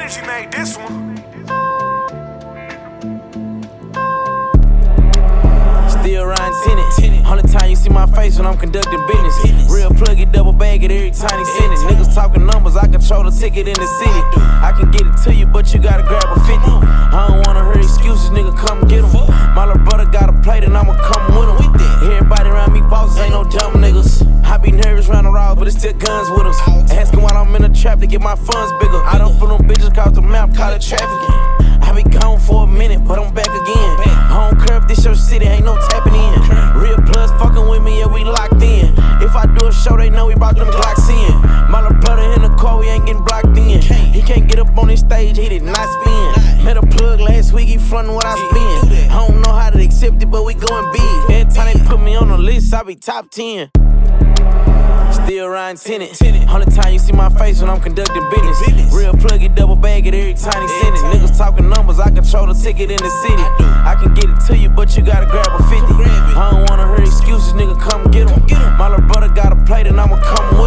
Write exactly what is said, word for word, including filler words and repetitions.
Energy made this one. Still riding tenant. Hundred time you see my face when I'm conducting business. Real plug it, double bag it every time he send it. Niggas talking numbers, I control the ticket in the city. I can get it to you, but you gotta grab a fifty. I don't wanna hear excuses, nigga, come get them. My little brother got a plate and I'ma come with him. Everybody around me bosses, ain't no dumb niggas. I be nervous round the road, but it's still guns with us. Asking why I'm in the trap to get my funds bigger. I don't fool them bitches, cause the map, call it trafficking. I be gone for a minute, but I'm back again. I don't care if this your city, ain't no tapping in. Real plus fucking with me, yeah, we locked in. If I do a show, they know we brought them Glocks in. My little brother in the car, we ain't getting blocked in. He can't get up on this stage, he did not spin. Met a plug last week, he frontin' what I spend. I don't know how to accept it, but we going big. Every time they put me on the list, I be top ten. Still riding tenant. Hundred time you see my face when I'm conducting business. Real plug it, double bag it every time he send it. Niggas talking numbers, I control the ticket in the city. I can get it to you, but you gotta grab a fifty. I don't wanna hear excuses, nigga, come get 'em. My little brother got a plate and I'ma come with